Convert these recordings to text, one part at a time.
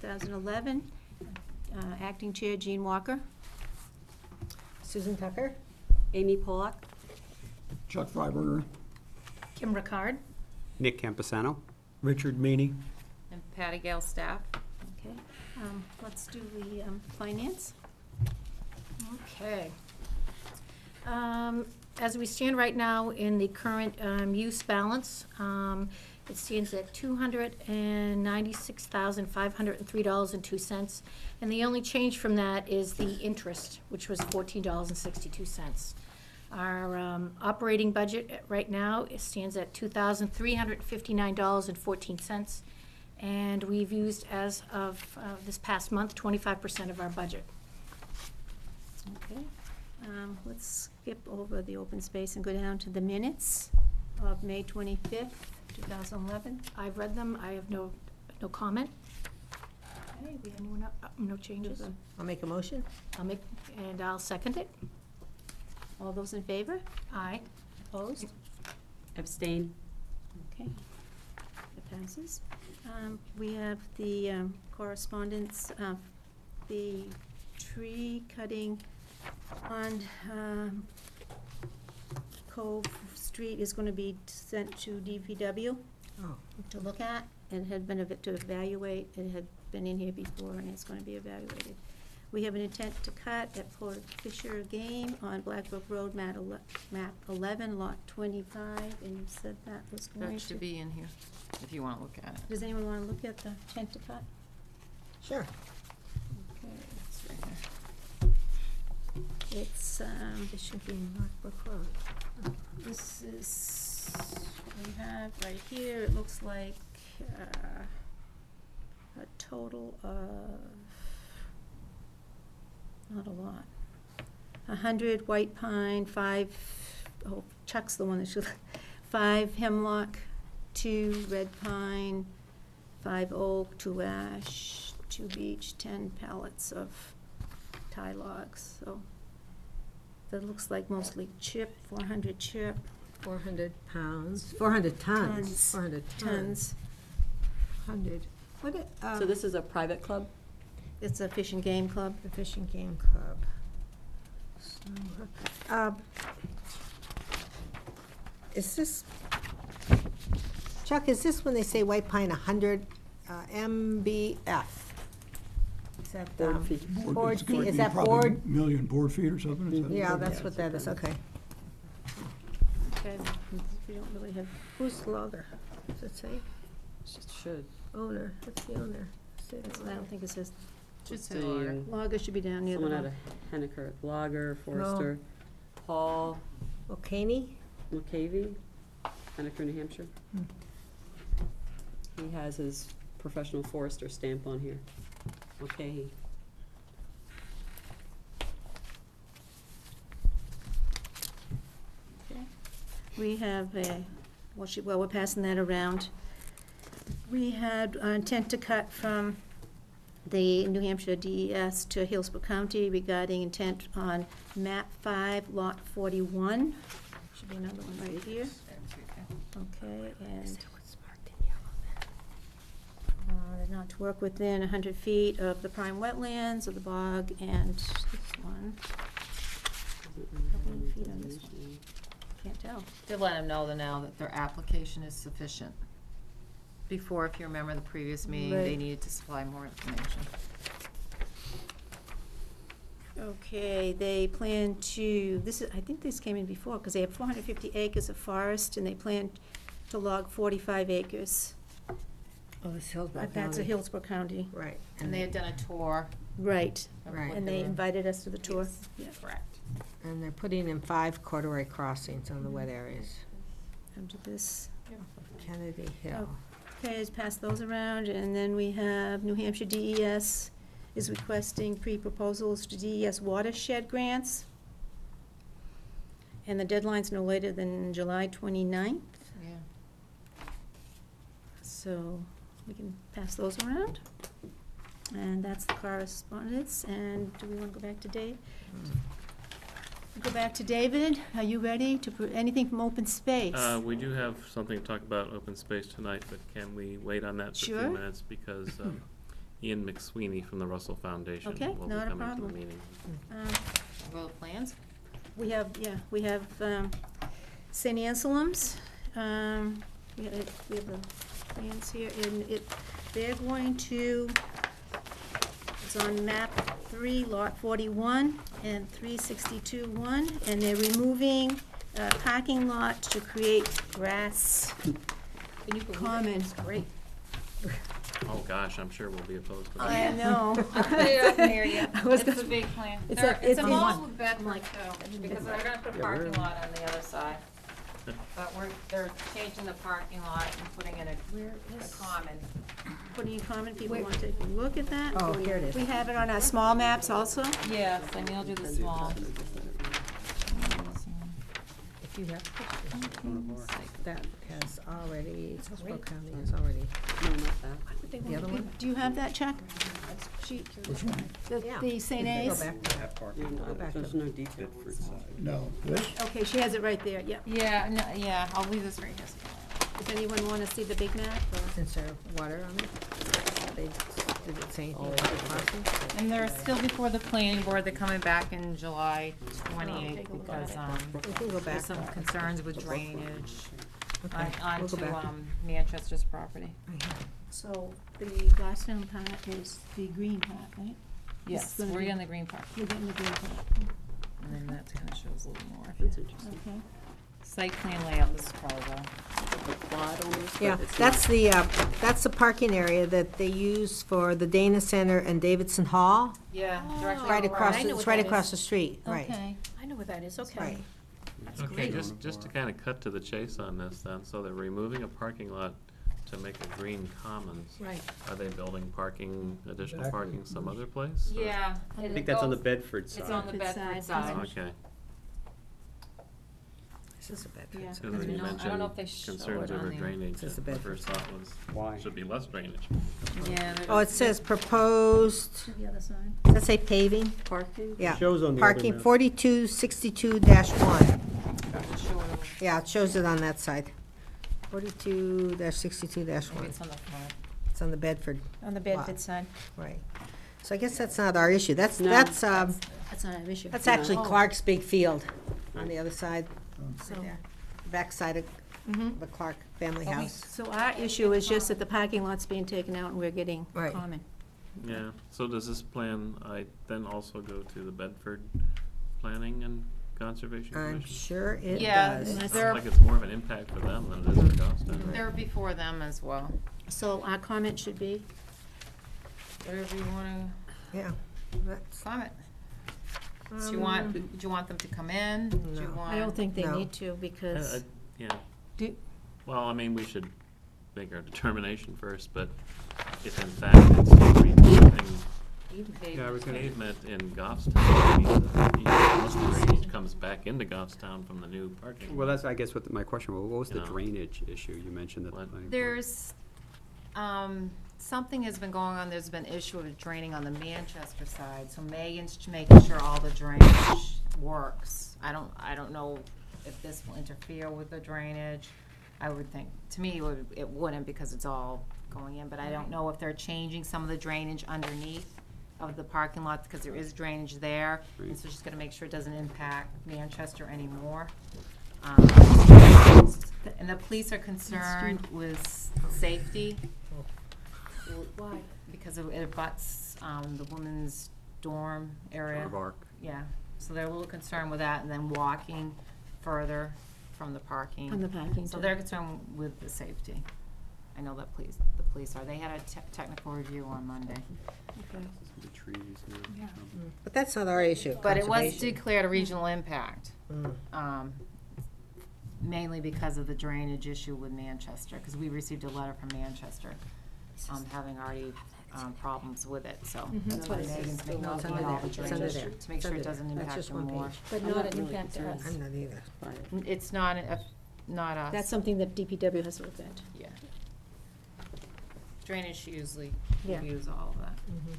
2011. Acting Chair Jean Walker. Susan Tucker. Amy Pollock. Chuck Freiberger. Kim Ricard. Nick Campusano. Richard Meany. And Patty Gale staff. Okay, let's do the finance. Okay. As we stand right now in the current use balance, it stands at $296,503.02. And the only change from that is the interest, which was $14.62. Our operating budget right now stands at $2,359.14. And we've used, as of this past month, 25% of our budget. Okay, let's skip over the open space and go down to the minutes of May 25th, 2011. I've read them. I have no comment. Okay, anyone no changes? I'll make a motion. I'll second it. All those in favor? Aye. Opposed? Abstain. Okay, it passes. We have the correspondence of the tree cutting on Cove Street is going to be sent to DPW to look at. It had been to evaluate. It had been in here before, and it's going to be evaluated. We have an intent to cut at Port Fisher Game on Blackbrook Road, map 11, lot 25, and you said that was going to... That should be in here, if you want to look at it. Does anyone want to look at the intent to cut? Sure. Okay. It's right here. It's, It should be Blackbrook Road. this is, we have right here, it looks like a total of, not a lot. 100 white pine, 5, oh, Chuck's the one that should, 5 hemlock, 2 red pine, 5 oak, 2 ash, 2 beech, 10 pallets of tie logs, so that looks like mostly chip, 400 chip. 400 pounds, 400 tons. Tons. 400 Tons. 100. What it, So this is a private club? It's a fish and game club. the Fishing Game Club. So, is this, Chuck, is this when they say white pine 100 MBF? Is that Board feet. Board It's feet, going to is be that probably board? million board feet or something? Is that- Yeah, that's what that is, okay. Okay, we don't really have, Who's the logger? Does it say? Should. Owner, what's the owner? Say the I don't think it says, Should Let's say logger. see. logger should be down near the Someone out bottom. of Henniker, logger, forester, Paul O'Kaney? McCavey, Henniker, New Hampshire. He has his professional forester stamp on here. Okay. We have a, well, we're passing that around. We had intent to cut from the New Hampshire DES to Hillsborough County regarding intent on map 5, lot 41. Should be another one right here. Okay, and not to work within 100 feet of the prime wetlands of the bog, and this one, how many feet on this one? Can't tell. To let them know now that their application is sufficient. Before, if you remember the previous meeting, they Right. needed to supply more information. Okay, they plan to, this is, I think this came in before, because they have 450 acres of forest, and they plan to log 45 acres. Oh, it's Hillsborough County. That's a Hillsborough County. Right. And they had done a tour. Right, of Right. what and they they were- invited us to the tour. Yes, Yeah. correct. And they're putting in 5 corduroy crossings on the wet areas After this. of Kennedy Hill. Okay, let's pass those around, and then we have New Hampshire DES is requesting pre-proposals to DES watershed grants. And the deadline's no later than July 29th, Yeah. so we can pass those around. And that's the correspondence, and do we want to go back to Dave? Go back to David, are you ready to put anything from open space? We do have something to talk about open space tonight, but can we wait on that for a Sure. few minutes? Because Ian McSweeney from the Russell Foundation. Okay, will be not a coming to the problem. meeting. Well, plans? We have St. Anselm's, we have the plans here, and they're going to, it's on map 3, lot 41, and 362-1, and they're removing a parking lot to create grass common. Great. Oh, gosh, I'm sure we'll be opposed to that. I know. I'll put it up there, yeah. I was It's gonna- a big plan. It's They're- a- It's it's along a- with Bedford too, because they're gonna put a parking lot on the other side. But they're changing the parking lot and putting in a common. Putting in common, people want to take a look at that. Oh, here it is. We have it on our small maps also. Yes, I mean, I'll do the small. If you have pictures, that has already, Hillsborough County has already, No, not that. the other one? Do you have that, Chuck? Sheet, Which one? Yeah. the St. Go A's? back to that. Yeah, no, Go back there's to- no detail. No, this? Okay, she has it right there, yep. Yeah, no, yeah, I'll leave this right here. Does anyone want to see the big map? or- Since there's water on it, they, did it say anything about the parking? And they're still before the planning board, they're coming back in July take 28th a look because, We can go back. there's some concerns with drainage Okay, we'll go onto, back. Manchester's property. So the Goffstown part is the green part, right? Yes, gonna we're be- getting the green part, We're getting the green part, and then that kind of shows a little more. That's interesting. okay. Site plan layout, this is probably The plot almost, but Yeah, it's that's the parking area that they use for the Dana Center and Davidson Hall. yeah, directly Right on the across, I know it's what right that across is. the street, right. Okay, I know what that is, okay. Right. Okay, just to kind of cut to the chase on this then, so they're removing a parking lot to make a green commons. Right. Are they building parking, additional Exactly. parking some other place? or- Yeah. I I think that's on the Bedford side. It's on the Bedford Bedford side. side. Okay. This is a Bedford. Yeah. side. Because I you don't know mentioned if they show concerns it on over there. drainage. This is the My Bedford first thought was, Why? should be less drainage. Yeah. Oh, it says proposed, To the other side. does that say paving? Parking? Yeah. Shows on the other Parking map. 4262-1. Yeah, it shows it on that side. 42-62-1. Maybe it's on the front. It's on the Bedford, On the Bedford Bedford side. right. So I guess that's not our issue. That's, No. that's That's not an issue. actually Oh. Clark's big field on the other side, So- right there. Backside of Mhm. the Clark family house. So our issue is just that the parking lot's being taken out and we're getting Right. common. Yeah, so does this plan, I then also go to the Bedford Planning and Conservation I'm Commission? sure it Yeah, does. Sounds they're- like it's more of an impact for them than it is for Goffstown. They're before them as well. So our comment should be, Whatever you wanna Yeah. That's, comment. Do you want them to come in? Do you No. want? I don't think they No. need to because, Yeah. Do- Well, I mean, we should make our determination first, but if in fact it's removing Yeah, I was gonna- pavement in Goffstown, unless the drainage comes back into Goffstown from the new parking. Well, that's, I guess, what my question was. What was the No. drainage issue? You mentioned that. What? There's, something has been going on, there's been issue of draining on the Manchester side, so Megan's making sure all the drainage works. I don't know if this will interfere with the drainage. I would think, to me, it wouldn't because it's all going in, but I don't know if they're changing some of the drainage underneath of the parking lot, because there is drainage there, and Right. so just gonna make sure it doesn't impact Manchester anymore. And the police are concerned with safety. why? Because it abuts, the women's dorm area. Of ARC. Yeah, so they're a little concerned with that, and then walking further from the parking. From the parking. So too. they're concerned with the safety. I know that the police are. They had a technical review on Monday. Okay. The trees now. but that's not our issue. But it was conservation. declared a regional impact, Mm. mainly because of the drainage issue with Manchester, because we received a letter from Manchester, having already, problems with it, so. That's why what it is. Megan's making all It's the under there. drainage, It's under there. to make It's sure under it there. doesn't That's impact just them one more. page. But I'm not not an really impact to concerned. us. I'm not either. Right. It's not us. That's something that DPW has to look at. Yeah. Drainage usually Yeah. reviews all of that.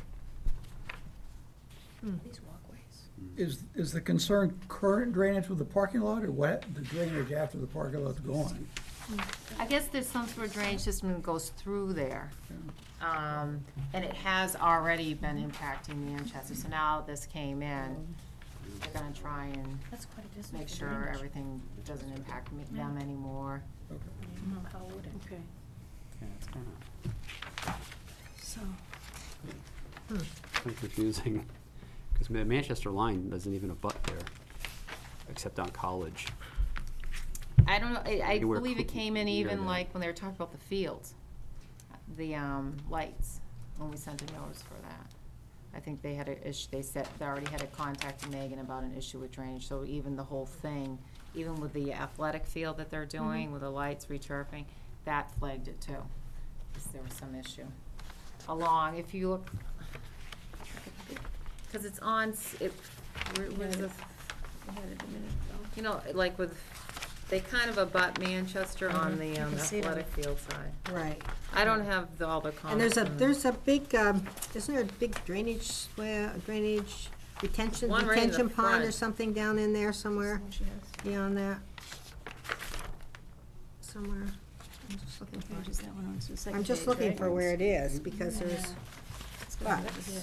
These walkways. Is the concern current drainage with the parking lot or what, the drainage after the parking lot's gone? I guess there's some sort of drainage system that goes through there. And it has already been impacting Manchester, so now this came in, they're gonna try and That's quite a distance. make sure everything doesn't impact them anymore. How would it? Okay, Yeah, it's kinda, so, kinda confusing, because the Manchester line doesn't even abut there, except on College. I don't know, I Anywhere believe it cl- came in near even there. like when they were talking about the fields, the, lights, when we sent a notice for that. I think they had a issue, they said, they already had a contact Megan about an issue with drainage, so even the whole thing, even with the athletic field that they're doing, with the lights returfing, that flagged it too, 'cause there was some issue. Along, if you look, cause it's on, where's the, you know, like with, they kind of abut Manchester on the can see it on athletic field side. Right. I don't have all the And comments. there's a big, isn't there a big drainage retention One right in the pond or front. something down in there somewhere beyond that? Somewhere. I'm just looking for Page is that one on, so the second I'm just page, looking right? for where it is, because there's, It's gonna be but, over here.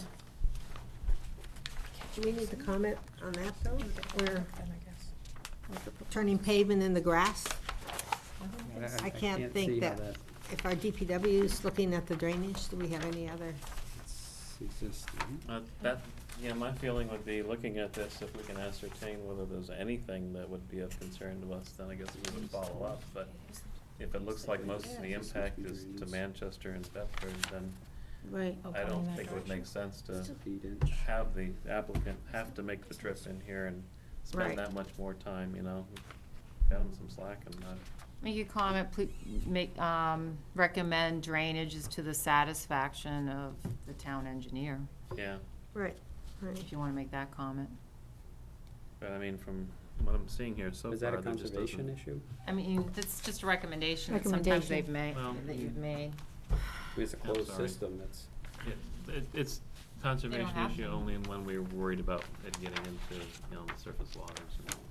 do we need to comment on that though? We're turning pavement into grass? I can't think see how that- If our DPW is looking at the drainage, do we have any other? It's existing. That, yeah, my feeling would be, looking at this, if we can ascertain whether there's anything that would be of concern to us, then I guess we would follow up, but if it looks like most of the impact is to Manchester and Bedford, then Right. I don't think it would make sense to Feet inch. have the applicant have to make the trip in here and Right. spend that much more time, you know? Cut them some slack and not. Make a comment, please, recommend drainage is to the satisfaction of the town engineer, Yeah, Right, right. if you wanna make that comment. but I mean, from what I'm seeing here so far, Is that a there just conservation doesn't. issue? I mean, that's just a recommendation that sometimes they've made, Well, that you've made. It's a I'm closed sorry. system, that's. It's conservation have issue them. only when we're worried about it getting into, you know, the surface waters,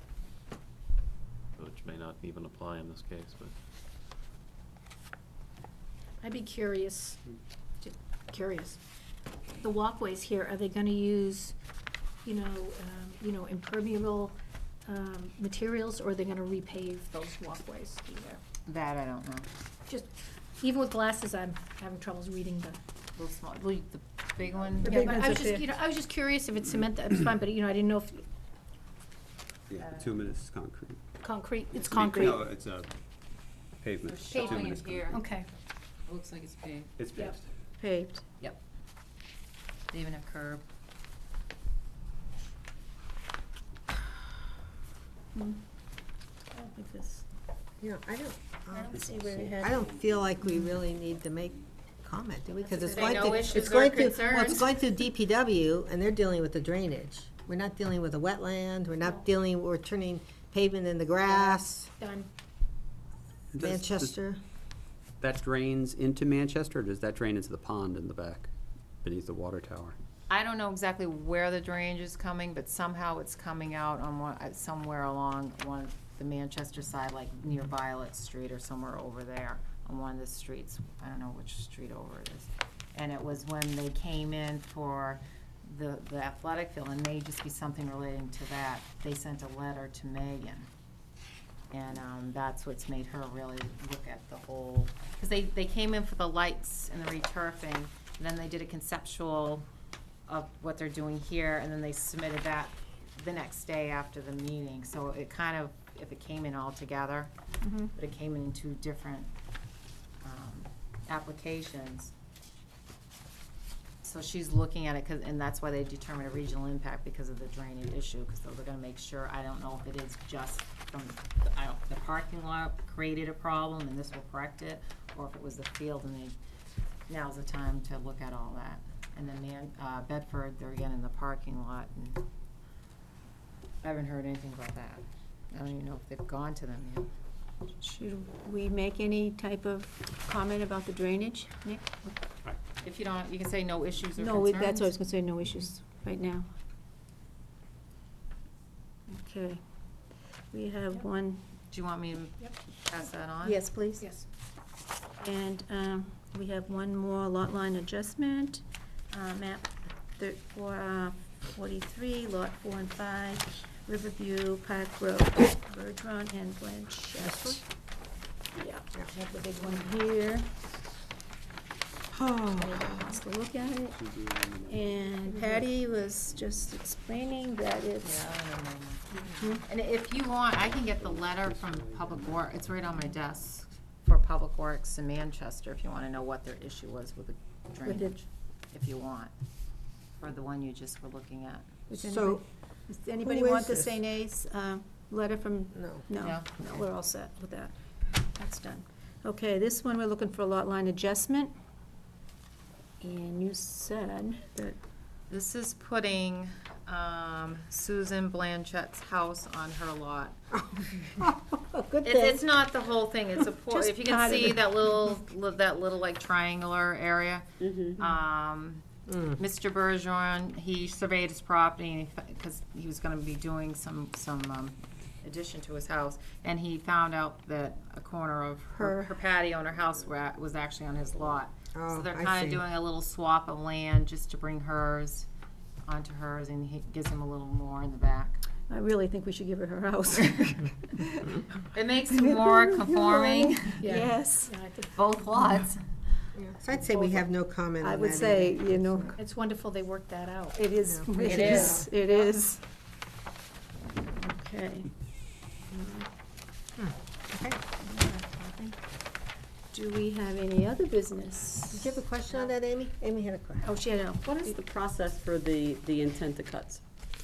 which may not even apply in this case, but. I'd be curious, the walkways here, are they gonna use, impermeable, materials, or are they gonna repave those walkways through there? That I don't know. Just, even with glasses, I'm having troubles reading the. Little small, the big one? Yeah, but I was just, I was just curious if it's cement, that's fine, but, I didn't know if, Yeah, bituminous is concrete. concrete, it's concrete. No, it's a pavement. Paving Bituminous is here. concrete. Okay, It looks like it's paved. It's Yep. fixed. Paved. Yep. They even have curb. I don't think this, You know, I I don't see where it had. I don't feel like we really need to make comment, do we? Because it's Say going no to, issues it's or going to, well, it's concerns. going to DPW, and they're dealing with the drainage. We're not dealing with a wetland, we're turning pavement into grass, done. Does Manchester. that drains into Manchester, or does that drain into the pond in the back, beneath the water tower? I don't know exactly where the drainage is coming, but somehow it's coming out on somewhere along the Manchester side, like near Violet Street or somewhere over there on one of the streets. I don't know which street over it is. And it was when they came in for the athletic field, and may just be something relating to that. They sent a letter to Megan. And that's what's made her really look at the whole, because they came in for the lights and the returfing, and then they did a conceptual of what they're doing here, and then they submitted that the next day after the meeting. So it kind of, if it came in all together, but it came in two different applications. So she's looking at it, and that's why they determined a regional impact, because of the drainage issue, because they're gonna make sure, I don't know if it is just from, the parking lot created a problem and this will correct it, or if it was the field and now's the time to look at all that. And then Bedford, they're again in the parking lot, and I haven't heard anything about that. I don't even know if they've gone to them yet. Should we make any type of comment about the drainage, Nick? If you don't, you can say no issues or No, concerns. that's what I was gonna say, no issues right now. Okay. We have one Do you want me to Yep. pass that on? Yes, please. Yes. And we have one more lot line adjustment, map 43, lot 4 and 5, Riverview Park Road, Bergeron and Blanchett. Yeah, we have the big one here. Anybody wants to look at it? And Patty was just explaining that it's, Yeah, I remember. And if you want, I can get the letter from Public Works, it's right on my desk, for Public Works in Manchester, if you wanna know what their issue was with the drainage, if you want, for the one you just were looking at. does So, anybody who is want the this? St. A's letter from? No. No, Yeah. no, we're all set with that. That's done. Okay, this one, we're looking for a lot line adjustment. And you said that, This is putting, Susan Blanchett's house on her lot. good It's, thing. it's not the whole thing, it's a por, Just if you can part of see it. that little like triangular area. Mr. Bergeron, he surveyed his property, because he was gonna be doing some addition to his house, and he found out that a corner of her patio and her house was actually on his lot. So Oh, they're I kinda see. doing a little swap of land, just to bring hers onto hers, and he gives him a little more in the back. I really think we should give her her house. It makes it more conforming, Yeah. Yes, Yeah, I think both lots. So I'd say we have no comment on that. I would say, either. you know, it's wonderful they worked that out. it is, Yeah. it It is, is. it is. Okay. Okay. Do we have any other business? Did you have a question on that, Amy? Amy had a question. Oh, she had a. What is the process for the intent to cuts?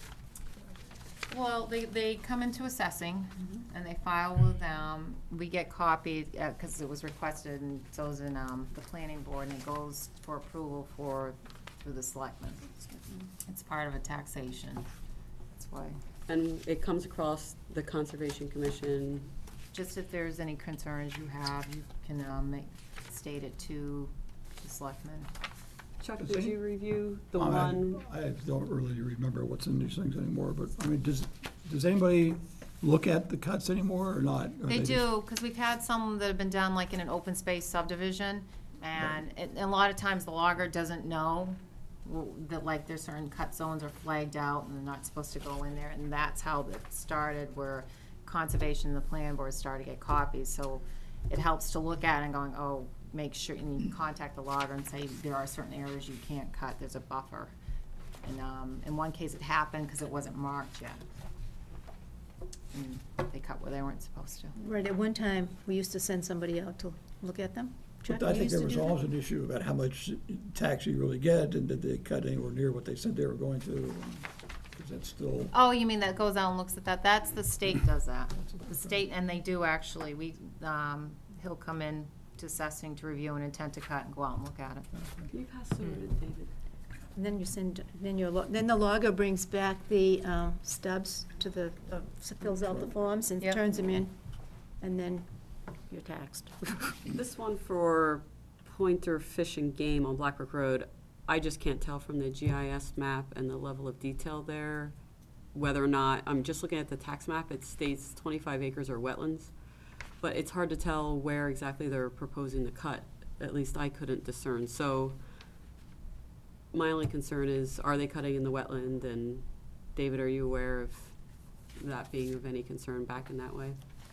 Well, they come into assessing, and they file with them. We get copied, because it was requested, and so is in the planning board, and it goes for approval through the selectmen. It's part of a taxation, that's why. And it comes across the Conservation Commission. Just if there's any concerns you have, you can state it to the selectmen. Chuck, Does did any- you review the I one? don't really remember what's in these things anymore, but, I mean, does anybody look at the cuts anymore or not? Or They just- do, because we've had some that have been done like in an open space subdivision, and a lot of times the logger doesn't know that like there's certain cut zones are flagged out and they're not supposed to go in there, and that's how it started, where conservation and the plan board started to get copies, so it helps to look at it and going, oh, make sure, and you contact the logger and say, there are certain areas you can't cut, there's a buffer. And, in one case it happened because it wasn't marked yet. And they cut where they weren't supposed to. Right, at one time, we used to send somebody out to look at them. Chuck, But I you think used there to was do that? always an issue about how much tax you really get, and did they cut anywhere near what they said they were going to? Is that still, Oh, you mean that goes out and looks at that? That's the state does that. The state, and they do actually, he'll come in to assessing to review an intent to cut and go out and look at it. Can you pass some to David? And then you send, then then the logger brings back the stubs to the, fills out the forms and Yep. turns them in, and then you're taxed. This one for Pointer Fish and Game on Black Brook Road, I just can't tell from the GIS map and the level of detail there whether or not, I'm just looking at the tax map, it states 25 acres are wetlands, but it's hard to tell where exactly they're proposing to cut. At least I couldn't discern. So my only concern is, are they cutting in the wetland? And David, are you aware of that being of any concern back in that way?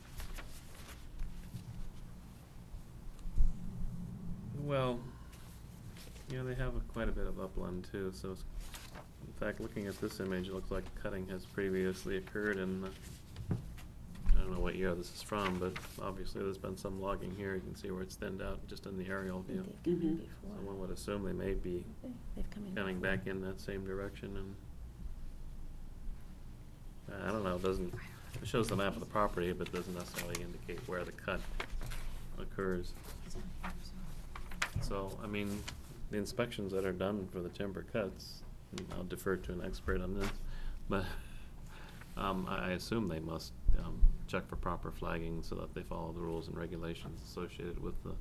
Well, yeah, they have quite a bit of upland too, so in fact, looking at this image, it looks like cutting has previously occurred in, I don't know what year this is from, but obviously there's been some logging here. You can see where it's thinned out just in the aerial view. They've come in Mhm. before. So one would assume they may be They've come in. coming back in that same direction, and I don't know, it shows the map of the property, but doesn't necessarily indicate where the cut occurs. So, I mean, the inspections that are done for the timber cuts, and I'll defer to an expert on this, but I assume they must check for proper flagging so that they follow the rules and regulations associated with the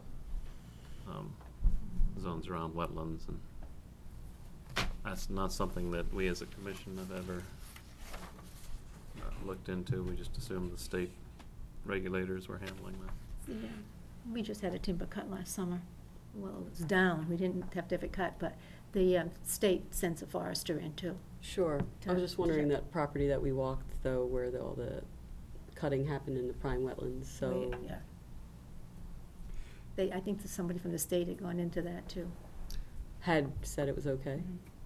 zones around wetlands, and that's not something that we as a commission have ever looked into. We just assume the state regulators were handling that. Yeah, we just had a timber cut last summer. Well, it was down, we didn't have to have it cut, but the state sends a forester in too. Sure. I was just wondering that property that we walked, though, where all the cutting happened in the prime wetlands, so. Yeah. I think that somebody from the state had gone into that too. Had said it was okay.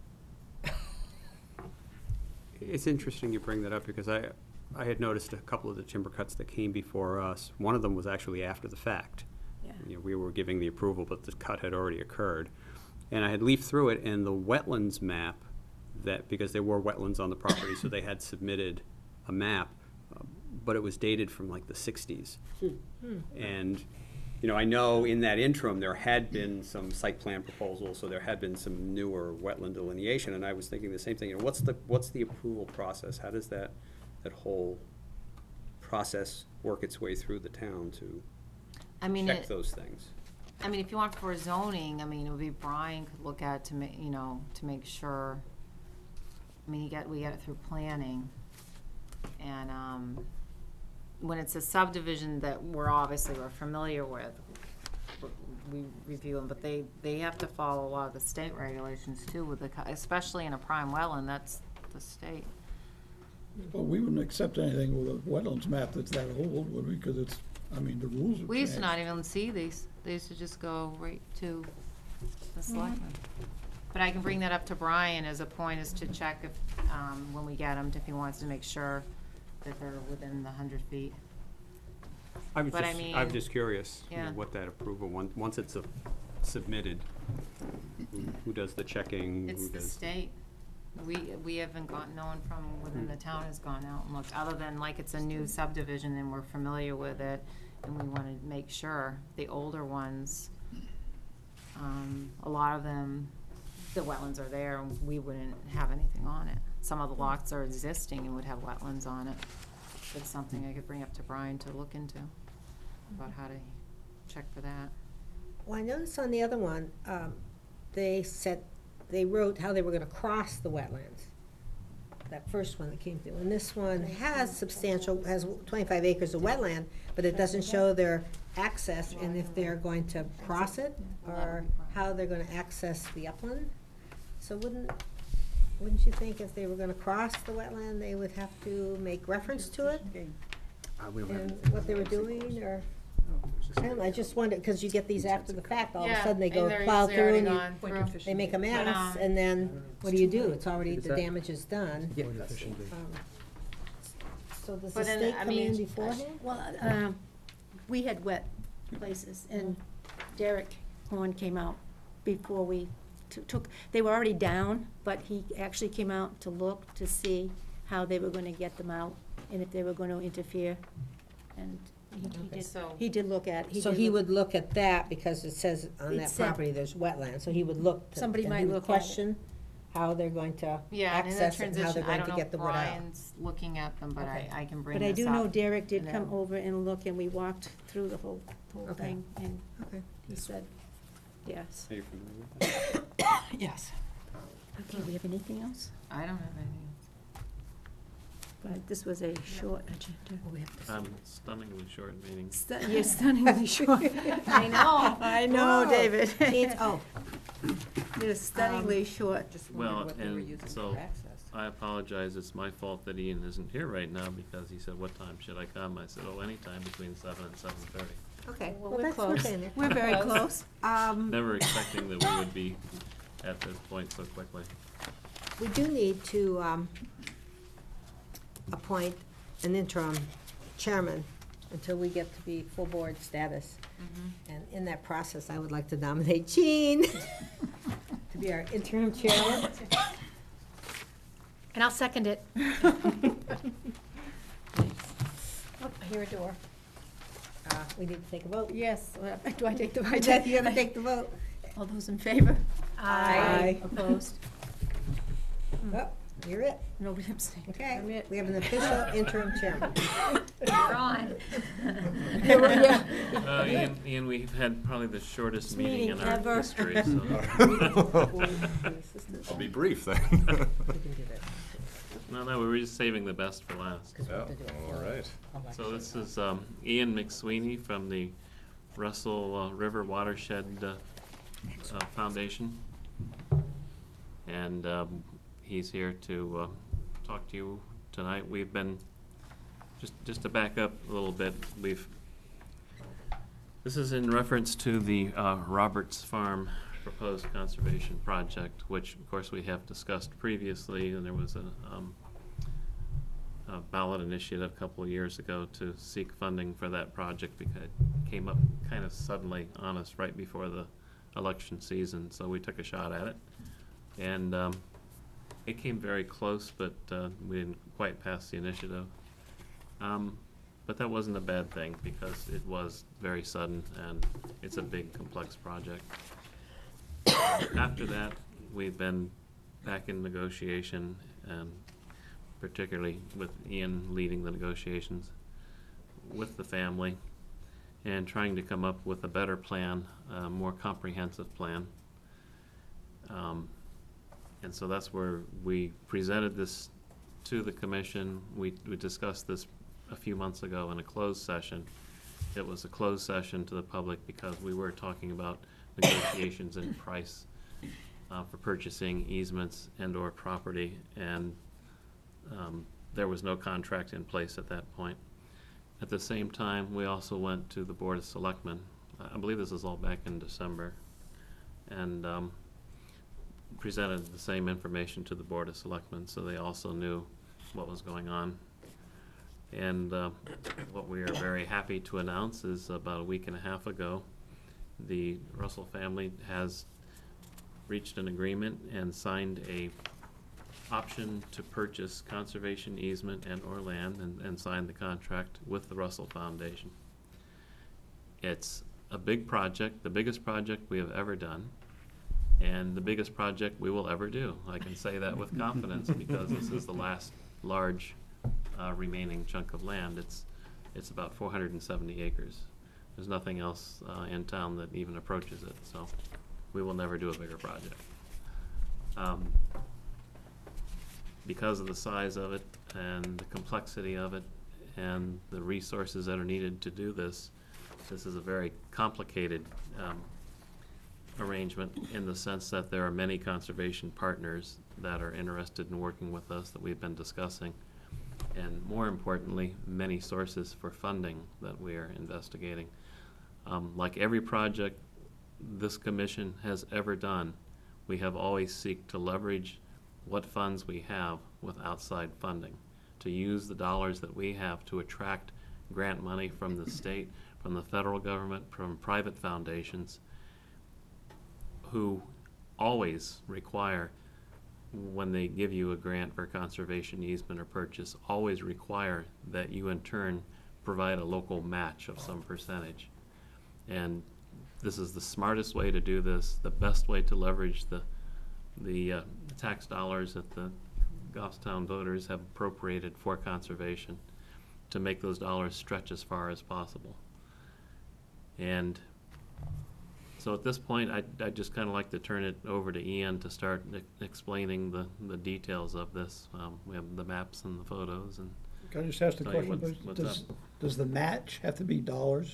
It's interesting you bring that up because I had noticed a couple of the timber cuts that came before us. One of them was actually after the fact. Yeah. You know, we were giving the approval, but the cut had already occurred. And I had leafed through it, and the wetlands map, that because there were wetlands on the property, so they had submitted a map, but it was dated from like the 60s. And, you know, I know in that interim, there had been some site plan proposals, so there had been some newer wetland delineation, and I was thinking the same thing, you know, what's the approval process? How does that whole process work its way through the town to I mean, check those things? I mean, if you want for zoning, I mean, it would be Brian could look at to make, you know, to make sure. I mean, we get it through planning. And, when it's a subdivision that we're familiar with, we review them, but they have to follow a lot of the state regulations too with especially in a prime wetland, that's the state. Well, we wouldn't accept anything with a wetlands map that's that old, would we? Because it's, I mean, the rules have We used to changed. not even see these. They used to just go right to the selectmen. But I can bring that up to Brian as a point, is to check if, when we get them, if he wants to make sure that they're within the 100 feet. I'm But I mean- just curious, you know, Yeah. what that approval, once it's submitted, who does the checking? It's who the does- state. We haven't gone, no one from within the town has gone out and looked, other than like it's a new subdivision and we're familiar with it, and we wanna make sure. The older ones, a lot of them, the wetlands are there, and we wouldn't have anything on it. Some of the lots are existing and would have wetlands on it. It's something I could bring up to Brian to look into, about how to check for that. Well, I noticed on the other one, they wrote how they were gonna cross the wetlands. That first one that came through, and this one has 25 acres of wetland, but it doesn't show their access and if they're going to cross it, or how they're gonna access the upland. So wouldn't you think if they were gonna cross the wetland, they would have to make reference to it? And what they were doing, or, I don't know, I just wondered, because you get these after the fact, all of a Yeah, sudden they and go they're plow usually through already and gone through. they make a mess, and then what do? It's already, the damage is done. So does the But then, state I come mean, in beforehand? Well, we had wet places, and Derek Horn came out before we took, they were already down, but he actually came out to look to see how they were gonna get them out, and if they were gonna interfere, and he did look at. So he would look at that, because it says on It that said- property there's wetland, so he would look. Somebody and might he would look at it. question how they're going to Yeah, and in the access it, and how transition, they're I going don't to know get if the word out. Brian's looking at them, but Okay. I can bring But I this do know up. Derek did and come then- over and look, and we walked through the whole Okay. thing, and Okay. he said, yes. Are you familiar with that? Yes. Okay, we have anything else? I don't have anything. But this was a short agenda. Stunningly short meeting. You're stunningly short. I know. I know, David. Oh, You're stunningly short. Well, and so, I apologize, it's my fault that Ian isn't here right now, because he said, what time should I come? I said, oh, anytime between 7 and 7:30. okay, Well, well, we're that's close. okay. We're very close. Never expecting that we would be at this point so quickly. We do need to appoint an interim chairman until we get to be full board status. And in that process, I would like to nominate Jean to be our interim chairman. And I'll second it. Oh, I hear a door. We need to take a vote. Yes, do I take the right? You have to take the vote. All those in favor? Aye. Opposed? Oh, you're it. Nobody abstained. I'm Okay, it. we have an official interim chairman. You're on. Ian, we've had probably the shortest meeting Meeting in our ever. history, so. I'll be brief then. We can do that. No, we were just saving the best for last. 'cause we have to do it all for right. So election. this is Ian McSweeney from the Russell River Watershed Foundation. And he's here to talk to you tonight. We've been, just to back up a little bit, this is in reference to the Roberts Farm proposed conservation project, which of course we have discussed previously, and there was a ballot initiative a couple of years ago to seek funding for that project because it came up kind of suddenly on us right before the election season, so we took a shot at it. And it came very close, but we didn't quite pass the initiative. But that wasn't a bad thing because it was very sudden and it's a big, complex project. After that, we've been back in negotiation, and particularly with Ian leading the negotiations with the family and trying to come up with a better plan, a more comprehensive plan. And so that's where we presented this to the commission. We discussed this a few months ago in a closed session. It was a closed session to the public because we were talking about negotiations and price for purchasing easements and/or property, and there was no contract in place at that point. At the same time, we also went to the Board of Selectmen. I believe this is all back in December, and presented the same information to the Board of Selectmen, so they also knew what was going on. And what we are very happy to announce is about a week and a half ago, the Russell family has reached an agreement and signed a option to purchase conservation easement and/or land and signed the contract with the Russell Foundation. It's a big project, the biggest project we have ever done, and the biggest project we will ever do. I can say that with confidence because this is the last large remaining chunk of land. It's about 470 acres. There's nothing else in town that even approaches it, so we will never do a bigger project. Because of the size of it and the complexity of it and the resources that are needed to do this, this is a very complicated arrangement in the sense that there are many conservation partners that are interested in working with us that we've been discussing, and more importantly, many sources for funding that we are investigating. Like every project this commission has ever done, we have always seek to leverage what funds we have with outside funding, to use the dollars that we have to attract grant money from the state, from the federal government, from private foundations, who always require, when they give you a grant for conservation easement or purchase, always require that you in turn provide a local match of some percentage. And this is the smartest way to do this, the best way to leverage the tax dollars that the Goffstown voters have appropriated for conservation to make those dollars stretch as far as possible. And so at this point, I'd just kind of like to turn it over to Ian to start explaining the details of this. We have the maps and the photos, and Can I just ask the Tell you question, what's please? up. Does the match have to be dollars?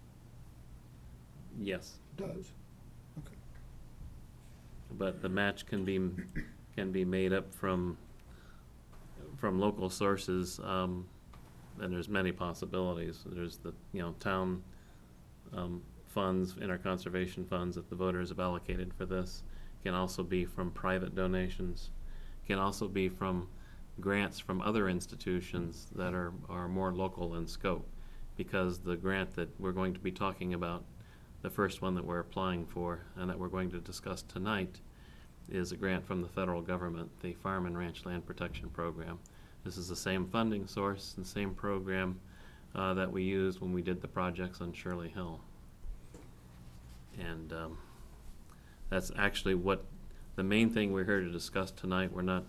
yes, Does. Okay. but the match can be made up from local sources, and there's many possibilities. There's the town funds, conservation funds that the voters have allocated for this. Can also be from private donations. Can also be from grants from other institutions that are more local in scope. Because the grant that we're going to be talking about, the first one that we're applying for and that we're going to discuss tonight, is a grant from the federal government, the Farm and Ranch Land Protection Program. This is the same funding source and same program that we used when we did the projects on Shirley Hill. And that's actually what the main thing we're here to discuss tonight. We're not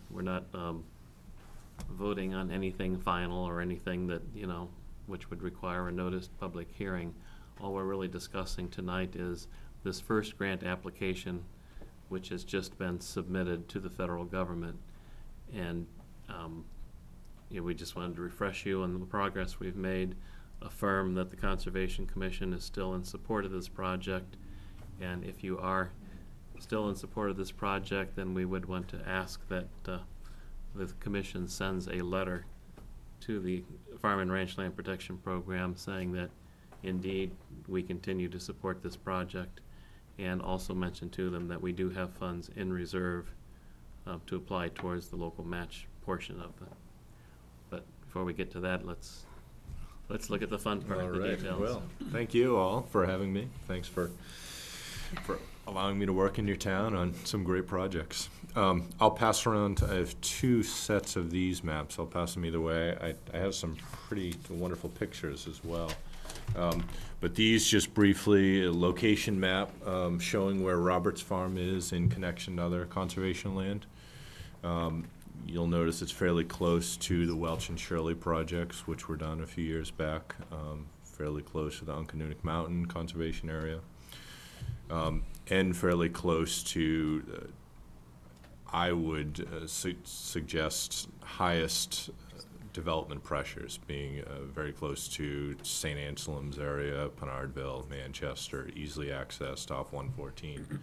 voting on anything final or anything that which would require a noticed public hearing. All we're really discussing tonight is this first grant application, which has just been submitted to the federal government, and We just wanted to refresh you on the progress we've made, affirm that the Conservation Commission is still in support of this project, and if you are still in support of this project, then we would want to ask that the Commission sends a letter to the Farm and Ranch Land Protection Program saying that indeed we continue to support this project, and also mention to them that we do have funds in reserve to apply towards the local match portion of it. But before we get to that, let's look at the fun part, All the right. details. Well, thank you all for having me. Thanks for allowing me to work in your town on some great projects. I'll pass around, I have 2 sets of these maps. I'll pass them either way. I have some pretty wonderful pictures as well. But these just briefly, a location map showing where Roberts Farm is in connection to other conservation land. You'll notice it's fairly close to the Welch and Shirley projects, which were done a few years back, fairly close to the Uncanunic Mountain Conservation Area, and fairly close to, I would suggest, highest development pressures, being very close to St. Anselm's area, Penardville, Manchester, easily accessed off 114.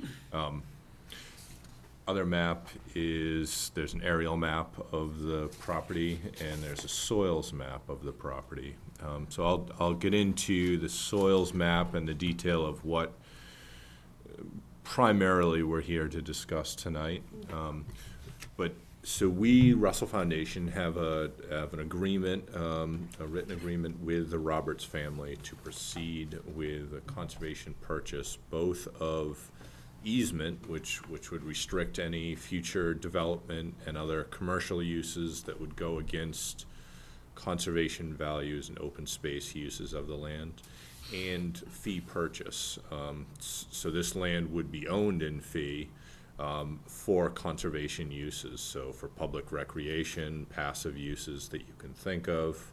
Other map is, there's an aerial map of the property, and there's a soils map of the property. So I'll get into the soils map and the detail of what primarily we're here to discuss tonight. So we, Russell Foundation, have an agreement, a written agreement with the Roberts family to proceed with a conservation purchase, both of easement, which would restrict any future development and other commercial uses that would go against conservation values and open space uses of the land, and fee purchase. So this land would be owned in fee for conservation uses, so for public recreation, passive uses that you can think of.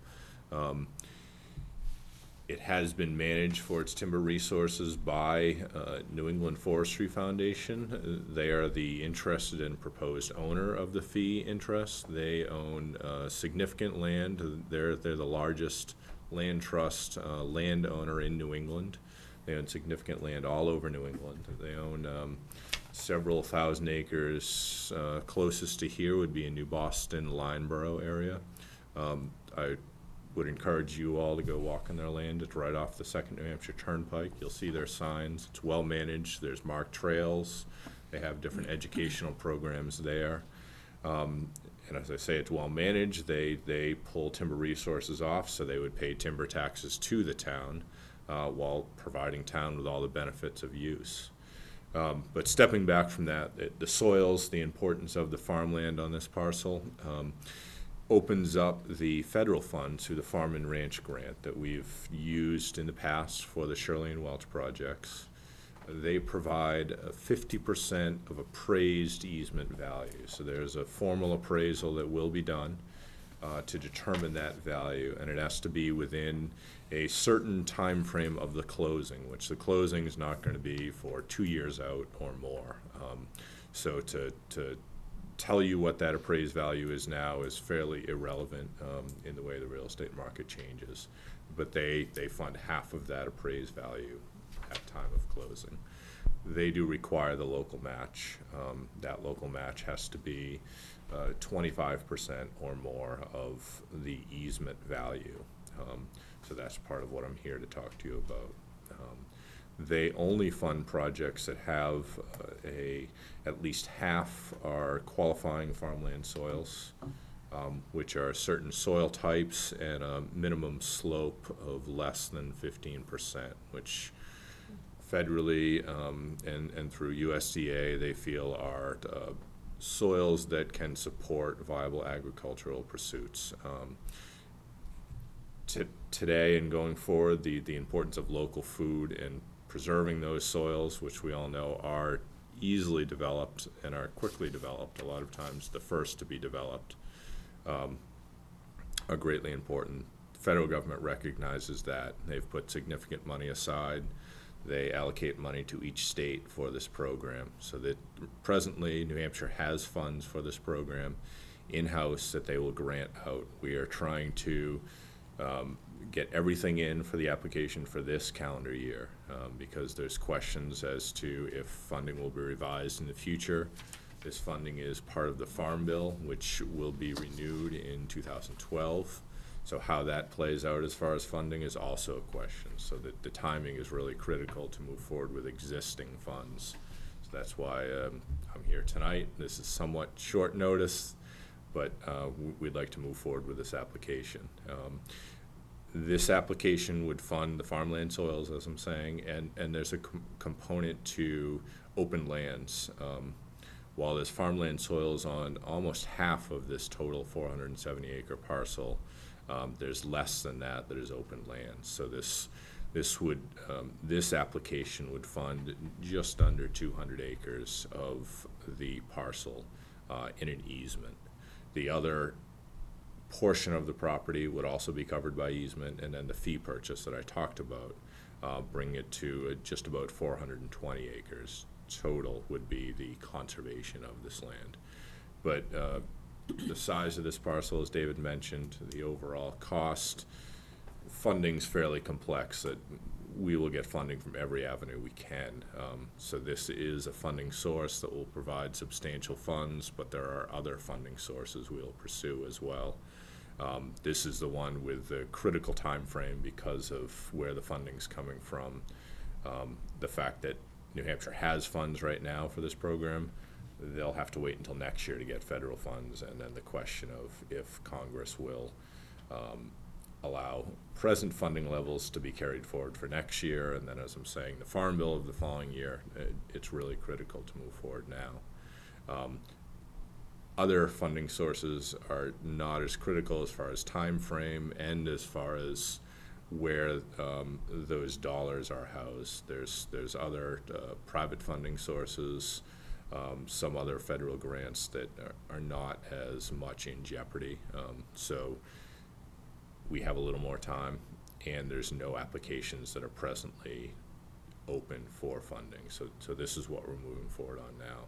It has been managed for its timber resources by New England Forestry Foundation. They are the interested and proposed owner of the fee interest. They own significant land. They're the largest land trust landowner in New England. They own significant land all over New England. They own several thousand acres. Closest to here would be in New Boston, Lineborough area. I would encourage you all to go walk on their land. It's right off the 2nd New Hampshire Turnpike. You'll see their signs. It's well managed. There's marked trails. They have different educational programs there. And as I say, it's well managed. They pull timber resources off, so they would pay timber taxes to the town while providing town with all the benefits of use. But stepping back from that, the soils, the importance of the farmland on this parcel, opens up the federal funds through the Farm and Ranch grant that we've used in the past for the Shirley and Welch projects. They provide 50% of appraised easement value. So there's a formal appraisal that will be done to determine that value, and it has to be within a certain time frame of the closing, which the closing is not going to be for 2 years out or more. So to tell you what that appraised value is now is fairly irrelevant in the way the real estate market changes. But they fund half of that appraised value at time of closing. They do require the local match. That local match has to be 25% or more of the easement value. So that's part of what I'm here to talk to you about. They only fund projects that have at least half are qualifying farmland soils, which are certain soil types and a minimum slope of less than 15%, which federally and through USDA they feel are soils that can support viable agricultural pursuits. Today and going forward, the importance of local food and preserving those soils, which we all know are easily developed and are quickly developed, a lot of times the first to be developed, are greatly important. The federal government recognizes that. They've put significant money aside. They allocate money to each state for this program, so that presently New Hampshire has funds for this program, in-house that they will grant out. We are trying to get everything in for the application for this calendar year, because there's questions as to if funding will be revised in the future. This funding is part of the Farm Bill, which will be renewed in 2012. So how that plays out as far as funding is also a question. So that the timing is really critical to move forward with existing funds. So that's why I'm here tonight. This is somewhat short notice, but we'd like to move forward with this application. This application would fund the farmland soils, as I'm saying, and there's a component to open lands. While there's farmland soils on almost half of this total 470 acre parcel, there's less than that is open land. So this application would fund just under 200 acres of the parcel in an easement. The other portion of the property would also be covered by easement, and then the fee purchase that I talked about, bring it to just about 420 acres total would be the conservation of this land. But the size of this parcel, as David mentioned, the overall cost, funding's fairly complex, that we will get funding from every avenue we can. So this is a funding source that will provide substantial funds, but there are other funding sources we'll pursue as well. This is the one with the critical time frame because of where the funding's coming from. The fact that New Hampshire has funds right now for this program, they'll have to wait until next year to get federal funds, and then the question of if Congress will allow present funding levels to be carried forward for next year, and then, as I'm saying, the Farm Bill of the following year. It's really critical to move forward now. Other funding sources are not as critical as far as time frame and as far as where those dollars are housed. There's other private funding sources, some other federal grants that are not as much in jeopardy. So we have a little more time, and there's no applications that are presently open for funding. So this is what we're moving forward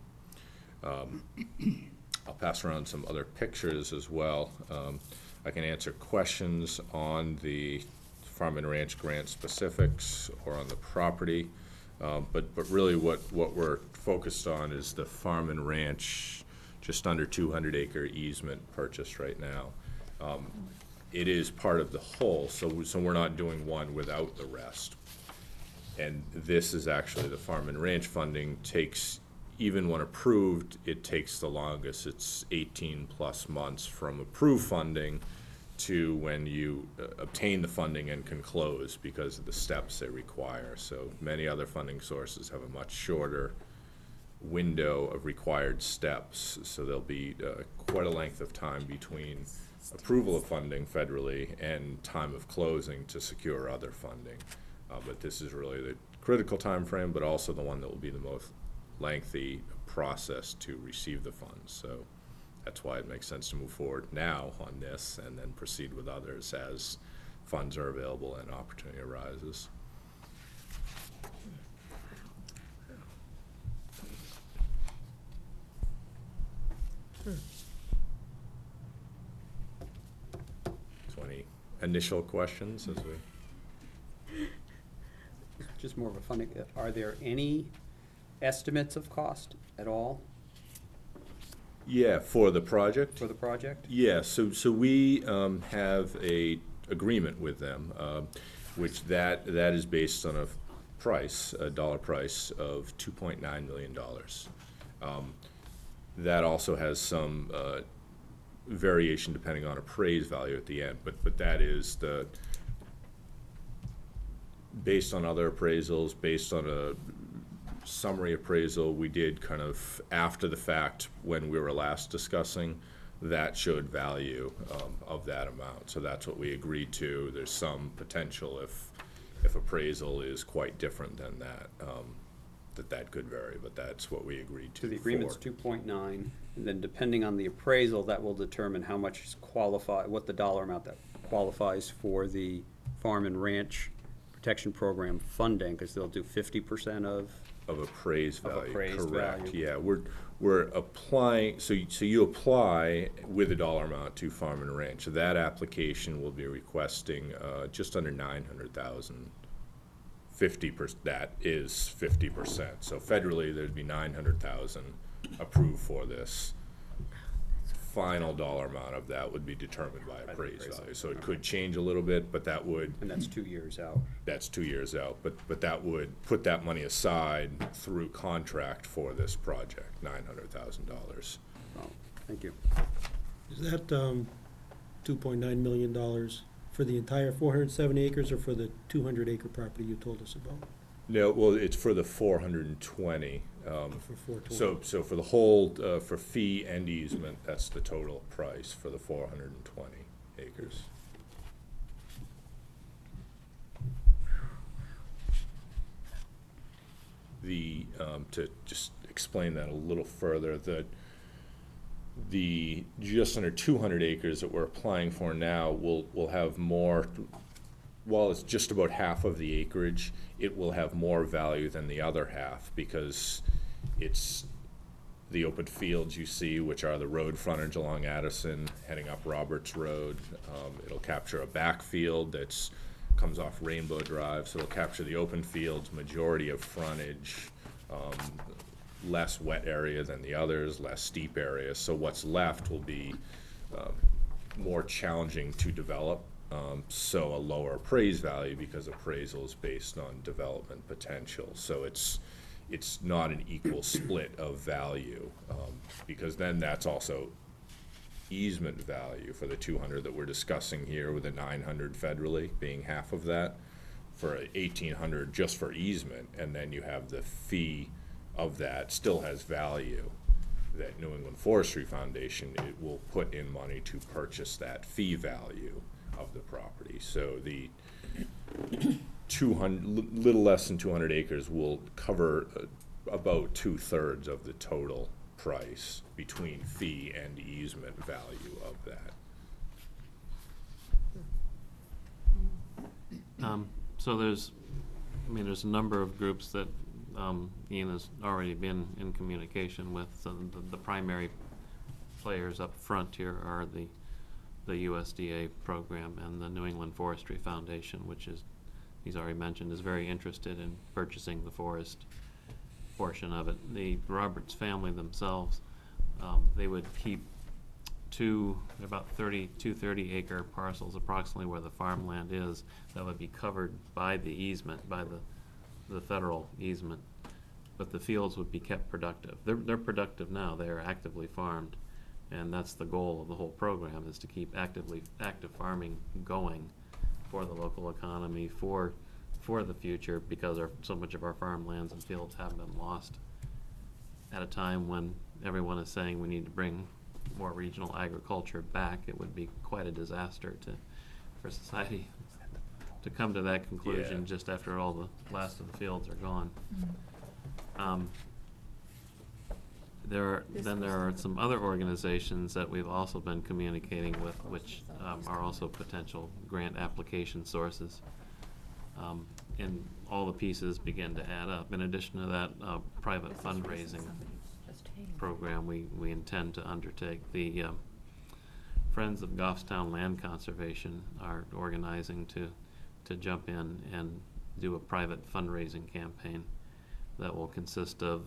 on now. I'll pass around some other pictures as well. I can answer questions on the Farm and Ranch grant specifics or on the property, but really what we're focused on is the Farm and Ranch just under 200 acre easement purchase right now. It is part of the whole, so we're not doing one without the rest. And this is actually the Farm and Ranch funding takes, even when approved, it takes the longest. It's 18 plus months from approved funding to when you obtain the funding and can close because of the steps they require. So many other funding sources have a much shorter window of required steps. So there'll be quite a length of time between approval of funding federally and time of closing to secure other funding. But this is really the critical time frame, but also the one that will be the most lengthy process to receive the funds. So that's why it makes sense to move forward now on this and then proceed with others as funds are available and opportunity arises. So any initial questions as we? Just more of a funding, are there any estimates of cost at all Yeah, for the project? for the project? Yeah, so we have a agreement with them, which that is based on a price, a dollar price of $2.9 million. That also has some variation depending on appraised value at the end, but that is the, based on other appraisals, based on a summary appraisal we did kind of after the fact when we were last discussing, that showed value of that amount. So that's what we agreed to. There's some potential if appraisal is quite different than that, that could vary, but that's what we agreed to. So the agreement's 2.9, and then depending on the appraisal, that will determine how much is what the dollar amount that qualifies for the Farm and Ranch Protection Program funding, because they'll do 50% of Of appraised Of value, appraised correct, value. yeah, we're applying, so you apply with a dollar amount to Farm and Ranch. So that application will be requesting, just under 900,000. 50%, that is 50%. So federally, there'd be 900,000 approved for this. Final dollar amount of that would be determined by the appraised appraisal. value. So it could change a little bit, but that would, And that's 2 years out. that's 2 years out. But that would put that money aside through contract for this project, $900,000. Oh, thank you. Is that $2.9 million for the entire 470 acres or for the 200-acre property you told us about? No, well, it's for the 420. For 420? So for the whole, for fee and easement, that's the total price for the 420 acres. To just explain that a little further, the just under 200 acres that we're applying for now will have more, while it's just about half of the acreage, it will have more value than the other half because it's the open fields you see, which are the road frontage along Addison, heading up Roberts Road. It'll capture a backfield that's comes off Rainbow Drive, so it'll capture the open fields, majority of frontage, less wet area than the others, less steep areas. So what's left will be more challenging to develop. So a lower appraised value because appraisal is based on development potential. So it's not an equal split of value, because then that's also easement value for the 200 that we're discussing here, with the 900 federally being half of that, for 1,800 just for easement, and then you have the fee of that still has value that New England Forestry Foundation, it will put in money to purchase that fee value of the property. So the 200, little less than 200 acres will cover about 2/3 of the total price between fee and easement value of that. So there's a number of groups that Ian has already been in communication with. So the primary players up front here are the USDA program and the New England Forestry Foundation, which is, he's already mentioned, is very interested in purchasing the forest portion of it. The Roberts family themselves, they would keep about 30-acre parcels approximately where the farmland is, that would be covered by the easement, by the federal easement, but the fields would be kept productive. They're productive now, they are actively farmed, and that's the goal of the whole program, is to keep active farming going for the local economy, for the future, because so much of our farmlands and fields have been lost at a time when everyone is saying we need to bring more regional agriculture back. It would be quite a disaster for society to come to that conclusion just after all the last of the fields are gone. There are some other organizations that we've also been communicating with, which are also potential grant application sources. And all the pieces begin to add up. In addition to that, private fundraising program we intend to undertake. The Friends of Goffstown Land Conservation are organizing to jump in and do a private fundraising campaign that will consist of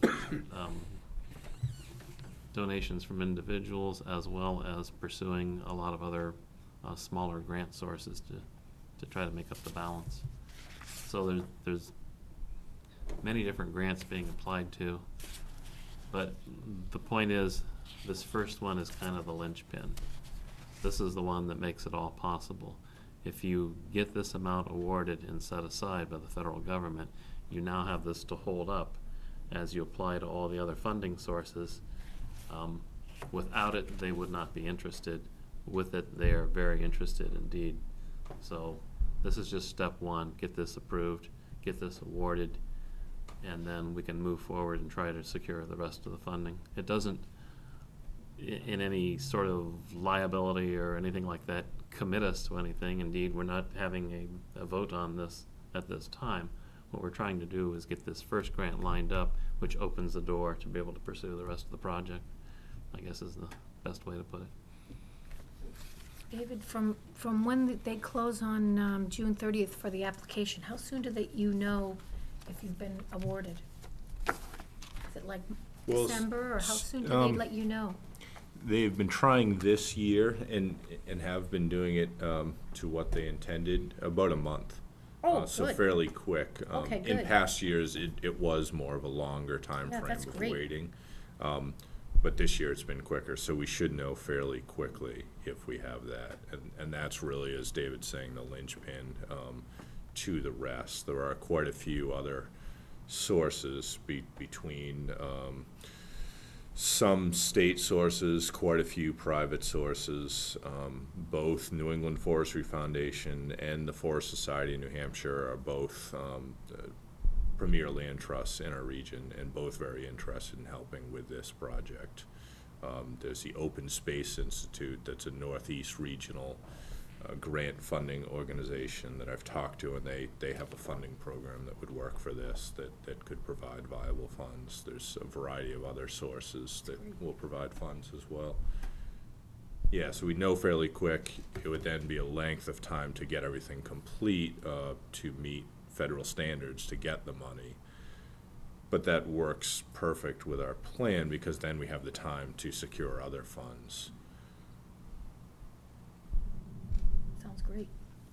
donations from individuals, as well as pursuing a lot of other smaller grant sources to try to make up the balance. So there's many different grants being applied to, but the point is, this first one is kind of the linchpin. This is the one that makes it all possible. If you get this amount awarded and set aside by the federal government, you now have this to hold up as you apply to all the other funding sources. Without it, they would not be interested. With it, they are very interested indeed. So this is just step one. Get this approved, get this awarded, and then we can move forward and try to secure the rest of the funding. It doesn't, in any sort of liability or anything like that, commit us to anything. Indeed, we're not having a vote on this at this time. what we're trying to do is get this first grant lined up, which opens the door to be able to pursue the rest of the project, I guess is the best way to put it. David, from when they close on June 30th for the application, how soon do you know if you've been awarded? Is it like Well, December, or how soon do they let you know? They've been trying this year and have been doing it to what they intended, about a month. Oh, So good. fairly quick. Okay, In good. past years, it was more of a longer time Yeah, frame that's of great. waiting. But this year it's been quicker, so we should know fairly quickly if we have that. And that's really, as David's saying, the linchpin to the rest. There are quite a few other sources between some state sources, quite a few private sources. Both New England Forestry Foundation and the Forest Society of New Hampshire are both premier land trusts in our region, and both very interested in helping with this project. There's the Open Space Institute, that's a Northeast regional grant funding organization that I've talked to, and they have a funding program that would work for this, that could provide viable funds. There's a variety of other sources that will provide funds as well. Yeah, so we know fairly quick. It would then be a length of time to get everything complete to meet federal standards to get the money. But that works perfect with our plan, because then we have the time to secure other funds. Sounds great.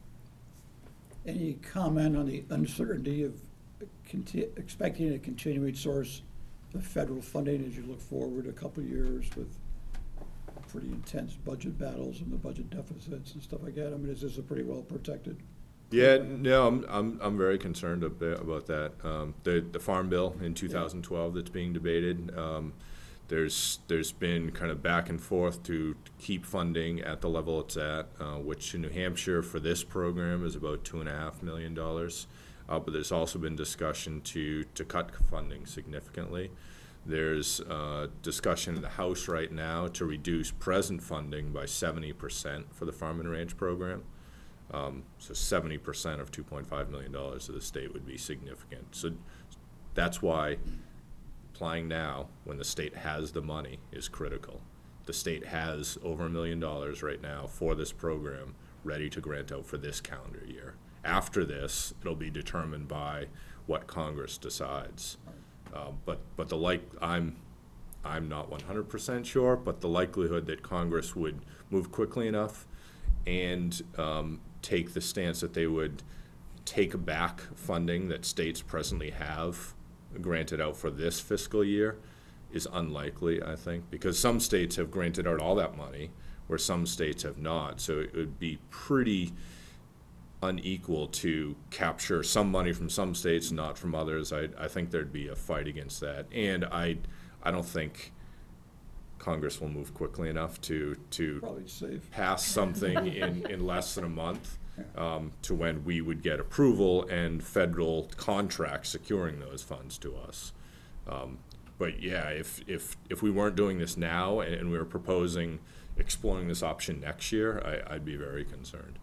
Any comment on the uncertainty of expecting a continuing source of federal funding as you look forward a couple of years with pretty intense budget battles and the budget deficits and stuff like that? I mean, is this a pretty well protected? Yeah, no, I'm very concerned a bit about that. The Farm Bill in 2012 that's being debated, there's been kind of back and forth to keep funding at the level it's at, which in New Hampshire for this program is about $2.5 million. But there's also been discussion to cut funding significantly. There's discussion in the House right now to reduce present funding by 70% for the Farm and Ranch program. So 70% of $2.5 million to the state would be significant. So that's why applying now, when the state has the money, is critical. The state has over $1 million right now for this program ready to grant out for this calendar year. After this, it'll be determined by what Congress decides. But I'm not 100% sure, but the likelihood that Congress would move quickly enough and take the stance that they would take back funding that states presently have granted out for this fiscal year is unlikely, I think, because some states have granted out all that money where some states have not. So it would be pretty unequal to capture some money from some states, not from others. I think there'd be a fight against that. And I don't think Congress will move quickly enough to Probably safe. pass something in less than a month to when we would get approval and federal contracts securing those funds to us. But yeah, if we weren't doing this now and we were proposing exploring this option next year, I'd be very concerned.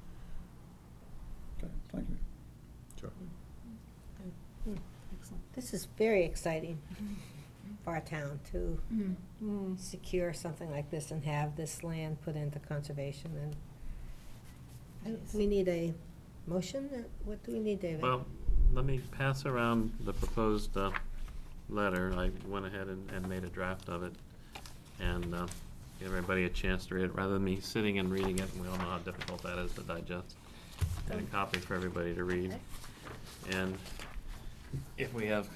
Okay, thank you. Sure. This is very exciting for our town to secure something like this and have this land put into conservation. And do we need a motion? What do we need, David? Well, let me pass around the proposed letter. I went ahead and made a draft of it, and give everybody a chance to read it, rather than me sitting and reading it, and we all know how difficult that is to digest. And a copy for everybody to read. And if we have,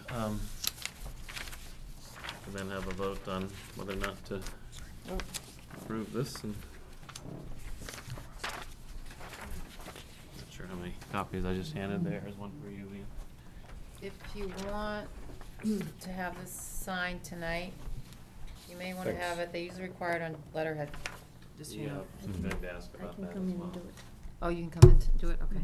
and then have a vote on whether or not to approve this. And not sure how many copies I just handed. There's one for you, Ian. If you want to have this signed tonight, you may want to have it, they usually require it on letterhead, just so you Yeah, know. I was going to ask I about can that come as in well. and do it. Oh, you can come in to do it, okay.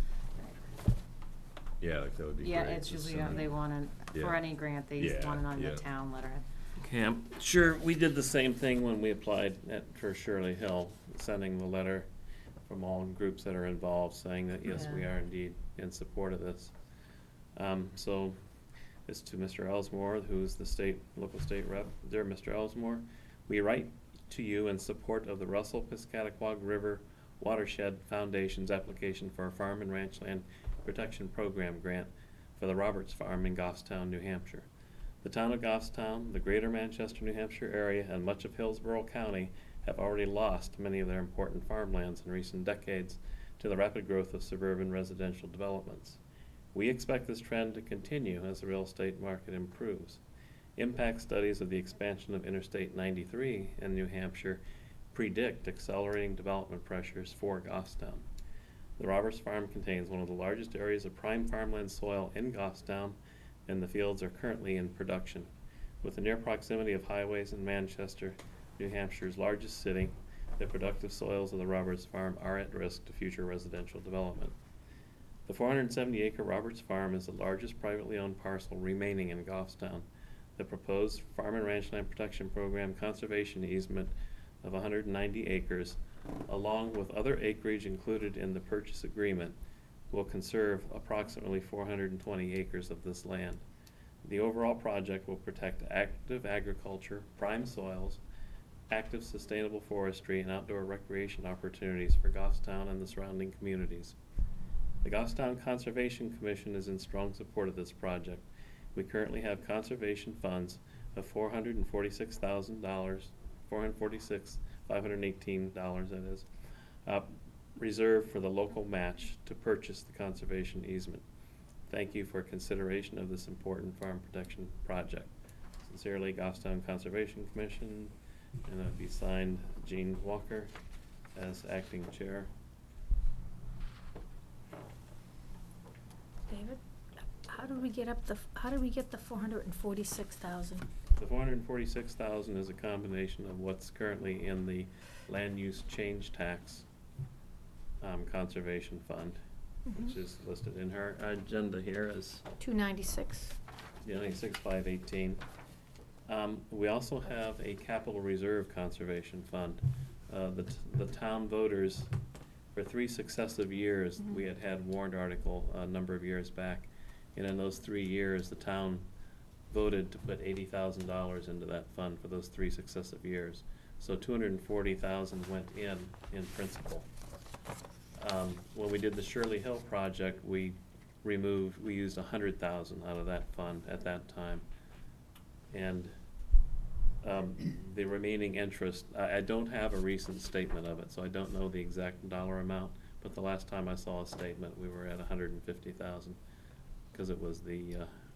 Yeah, like that would be great. Yeah, it's Just usually, send they it. want it, for Yeah. any grant, they just Yeah, want it on the yeah. town letterhead. Okay, I'm sure we did the same thing when we applied for Shirley Hill, sending the letter from all groups that are involved saying that, yes, we Yeah. are indeed in support of this. So it's to Mr. Ellsmore, who's the local state rep. Dear Mr. Ellsmore, we write to you in support of the Russell Piscataquag River Watershed Foundation's application for a Farm and Ranch Land Protection Program grant for the Roberts Farm in Goffstown, New Hampshire. The town of Goffstown, the greater Manchester, New Hampshire area, and much of Hillsborough County have already lost many of their important farmlands in recent decades to the rapid growth of suburban residential developments. We expect this trend to continue as the real estate market improves. Impact studies of the expansion of Interstate 93 in New Hampshire predict accelerating development pressures for Goffstown. The Roberts Farm contains one of the largest areas of prime farmland soil in Goffstown, and the fields are currently in production. With the near proximity of highways in Manchester, New Hampshire's largest city, the productive soils of the Roberts Farm are at risk to future residential development. The 470-acre Roberts Farm is the largest privately owned parcel remaining in Goffstown. The proposed Farm and Ranch Land Protection Program conservation easement of 190 acres, along with other acreage included in the purchase agreement, will conserve approximately 420 acres of this land. The overall project will protect active agriculture, prime soils, active sustainable forestry, and outdoor recreation opportunities for Goffstown and the surrounding communities. The Goffstown Conservation Commission is in strong support of this project. We currently have conservation funds of $446,000, $518, that is, reserved for the local match to purchase the conservation easement. Thank you for consideration of this important farm protection project. Sincerely, Goffstown Conservation Commission, and it would be signed Gene Walker as acting chair. David, how did we get the 446,000? The 446,000 is a combination of what's currently in the land use change tax conservation fund, which is listed in her agenda here as 296. 96,518. We also have a capital reserve conservation fund. The town voters, for 3 successive years, we had warrant article a number of years back, and in those 3 years, the town voted to put $80,000 into that fund for those 3 successive years. So 240,000 went in principle. When we did the Shirley Hill project, we used 100,000 out of that fund at that time. And the remaining interest, I don't have a recent statement of it, so I don't know the exact dollar amount, but the last time I saw a statement, we were at 150,000, because it was the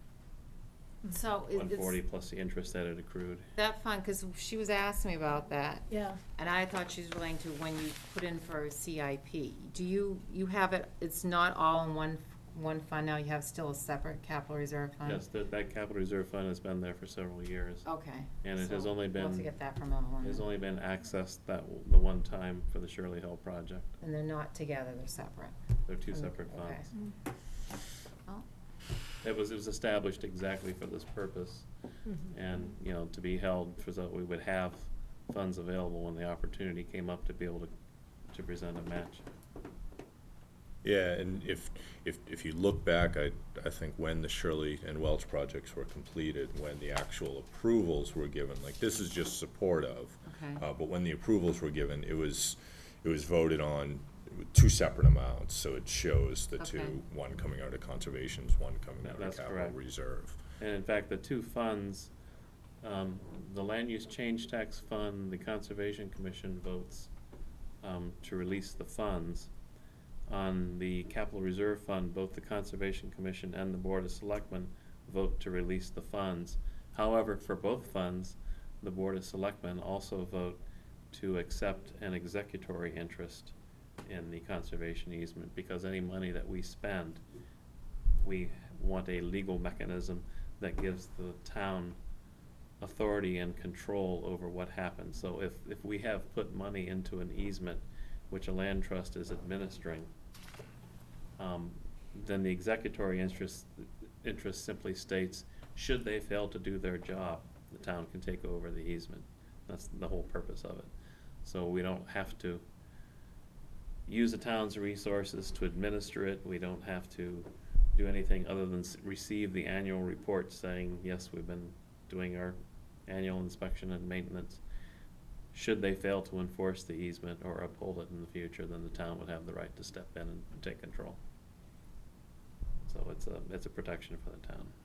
So 140 plus the interest that had accrued. that fun, because she was asking me about that, Yeah. and I thought she was relating to when you put in for a CIP. Do you have it, it's not all in one fund now, you have still a separate capital reserve fund? Yes, that capital reserve fund has been there for several years. Okay. And it has so only we'll have to been, get that from Evelyn. has only been accessed the one time for the Shirley Hill project. And they're not together, they're separate. They're 2 Mm, separate okay. funds. Oh. It was established exactly for this purpose, and, to be held so that we would have funds available when the opportunity came up to be able to present a match. Yeah, and if you look back, I think when the Shirley and Welch projects were completed, when the actual approvals were given, like this is just support of, Okay. but when the approvals were given, it was voted on 2 separate amounts, so it shows the Okay. 2, one coming out of conservations, one coming out of That's capital correct. reserve. And in fact, the 2 funds, the Land Use Change Tax Fund, the Conservation Commission votes to release the funds. On the Capital Reserve Fund, both the Conservation Commission and the Board of Selectmen vote to release the funds. However, for both funds, the Board of Selectmen also vote to accept an executory interest in the conservation easement, because any money that we spend, we want a legal mechanism that gives the town authority and control over what happens. So if we have put money into an easement which a land trust is administering, then the executory interest simply states, should they fail to do their job, the town can take over the easement. That's the whole purpose of it. So we don't have to use the town's resources to administer it. We don't have to do anything other than receive the annual report saying, yes, we've been doing our annual inspection and maintenance. Should they fail to enforce the easement or uphold it in the future, then the town would have the right to step in and take control. So it's a protection for the town.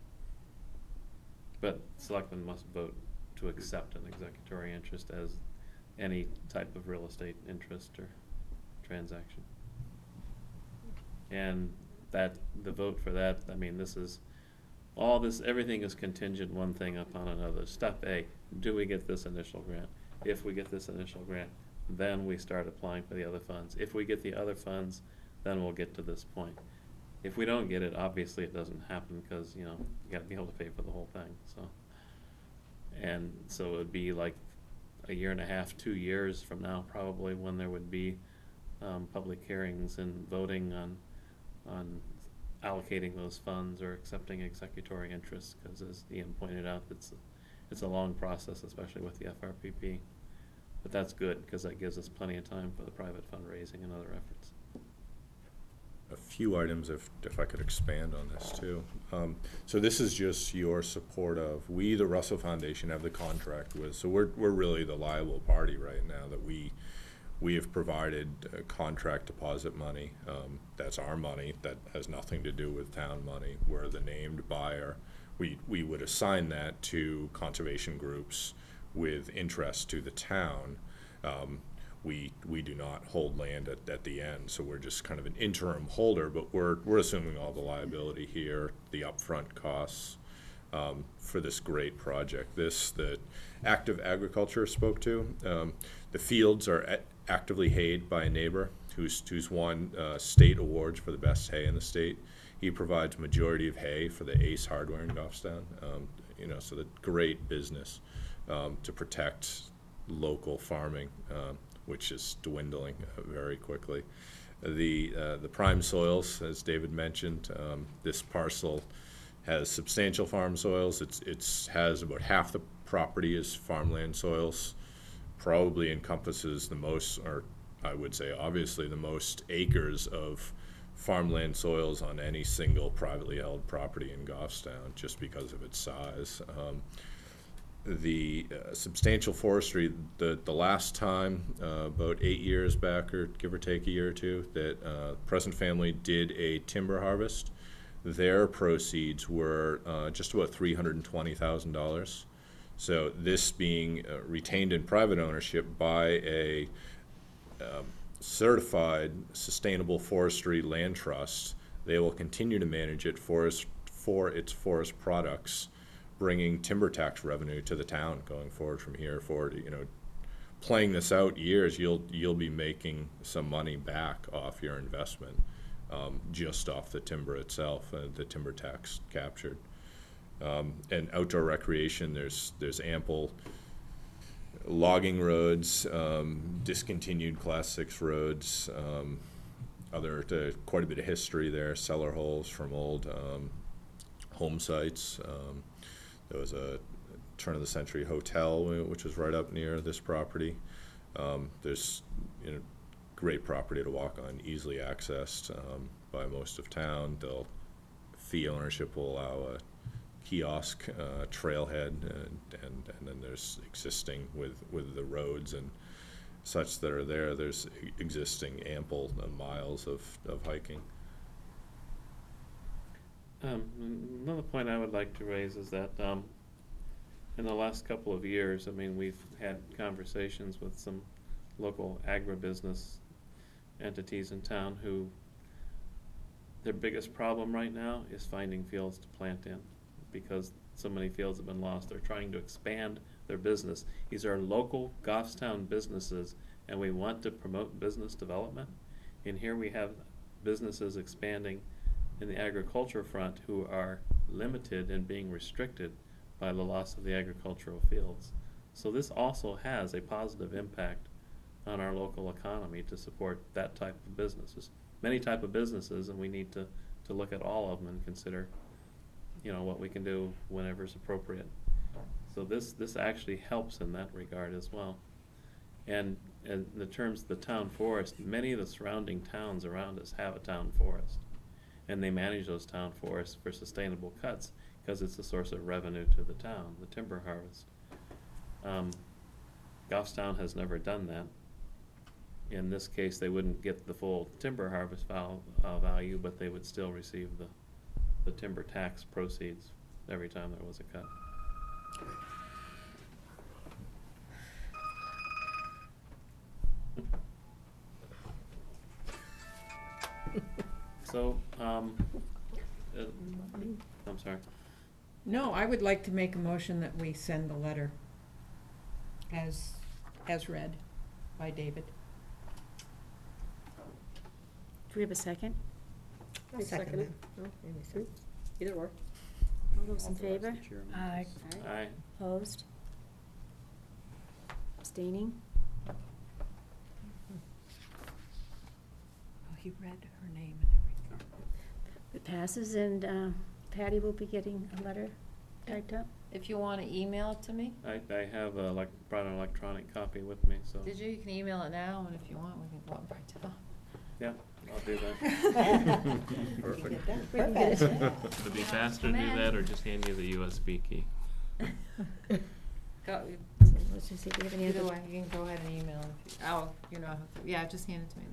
But selectmen must vote to accept an executory interest as any type of real estate interest or transaction. And that, the vote for that, I mean, this is, all this, everything is contingent one thing upon another. Step A, do we get this initial grant? If we get this initial grant, then we start applying for the other funds. If we get the other funds, then we'll get to this point. If we don't get it, obviously it doesn't happen, because, you know, you gotta be able to pay for the whole thing, so. And so it would be like a year and a half, 2 years from now, probably, when there would be public hearings and voting on allocating those funds or accepting executory interest, because as Ian pointed out, it's a long process, especially with the FRPP. But that's good, because that gives us plenty of time for the private fundraising and other efforts. A few items, if I could expand on this too. So this is just your support of, we, the Russell Foundation, have the contract with, so we're really the liable party right now, that we have provided contract deposit money. That's our money, that has nothing to do with town money. We're the named buyer. We would assign that to conservation groups with interest to the town. We do not hold land at the end, so we're just kind of an interim holder, but we're assuming all the liability here, the upfront costs for this great project. The Active Agriculture spoke to. The fields are actively hayed by a neighbor who's won state awards for the best hay in the state. He provides majority of hay for the Ace Hardware in Goffstown. You know, so the great business to protect local farming, which is dwindling very quickly. The prime soils, as David mentioned, this parcel has substantial farm soils. It has about half the property is farmland soils. Probably encompasses the most, or I would say obviously the most acres of farmland soils on any single privately held property in Goffstown, just because of its size. The substantial forestry, the last time, about 8 years back, or give or take a year or two, that present family did a timber harvest, their proceeds were just about $320,000. So this being retained in private ownership by a certified sustainable forestry land trust, they will continue to manage it for its forest products, bringing timber tax revenue to the town going forward from here forward. You know, playing this out years, you'll be making some money back off your investment, just off the timber itself, the timber tax captured. And outdoor recreation, there's ample logging roads, discontinued Class 6 roads, quite a bit of history there, cellar holes from old home sites. There was a turn-of-the-century hotel, which was right up near this property. There's great property to walk on, easily accessed by most of town. Fee ownership will allow a kiosk, trailhead, and then there's existing with the roads and such that are there. There's existing ample miles of hiking. Another point I would like to raise is that in the last couple of years, I mean, we've had conversations with some local agribusiness entities in town who their biggest problem right now is finding fields to plant in, because so many fields have been lost. They're trying to expand their business. These are local Goffstown businesses, and we want to promote business development. And here we have businesses expanding in the agriculture front who are limited and being restricted by the loss of the agricultural fields. So this also has a positive impact on our local economy to support that type of businesses. Many type of businesses, and we need to look at all of them and consider, what we can do whenever it's appropriate. So this actually helps in that regard as well. And in the terms of the town forest, many of the surrounding towns around us have a town forest. And they manage those town forests for sustainable cuts, because it's a source of revenue to the town, the timber harvest. Goffstown has never done that. In this case, they wouldn't get the full timber harvest value, but they would still receive the timber tax proceeds every time there was a cut. So, I'm sorry. No, I would like to make a motion that we send the letter as read by David. Do we have a second? I'll second it. Oh, maybe so. Either or. All those in favor? Mr. Chairman. Aye. Aye. Opposed? Abstaining? Oh, he read her name and everything. It passes, and Patty will be getting a letter typed up. If you wanna email it to me, I have brought an electronic copy with me, so, did you? You can email it now, and if you want, we can go out and print it out. yeah, I'll do that. Perfect. Perfect. Would it be faster to do that, or just hand you the USB key? Go, So let's just see if we have any either other. way, you can go ahead and email it if you, you know, yeah, just hand it to me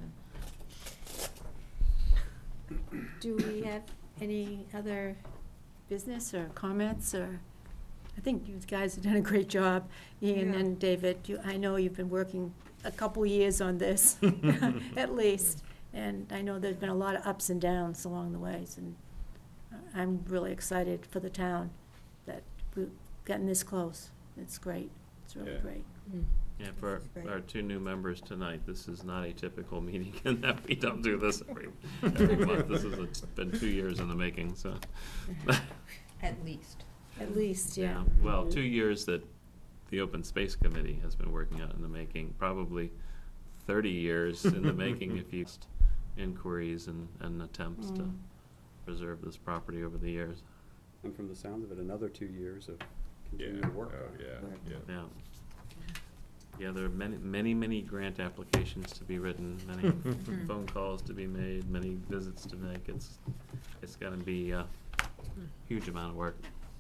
then. Do we have any other business or comments, or, I think you guys have done a great job, Ian Yeah. and David. I know you've been working a couple years on this, at least, and I know there's been a lot of ups and downs along the ways, and I'm really excited for the town that we've gotten this close. It's great, it's really Yeah. great. Yeah, for This is great. our two new members tonight, this is not a typical meeting in that we don't do this every month. This is, it's been 2 years in the making, so. At least. At least, yeah. Well, 2 years that the Open Space Committee has been working on it in the making, probably 30 years in the making if you inquiries and attempts to Mm. preserve this property over the years. And from the sounds of it, another 2 years of Yeah, continued work oh, on it. yeah, yeah. Yeah. Yeah, there are many grant applications to be written, many phone calls to be made, many visits to make. It's gonna be a huge amount of work.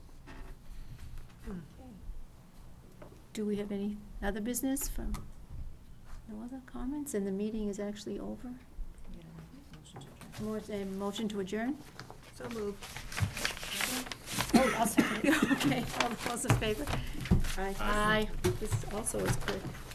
Do we have any other business from, no other comments, and the meeting is actually over? A motion to adjourn? So moved. Oh, I'll second it. Okay, all those in favor? Aye. Aye. This also is quick.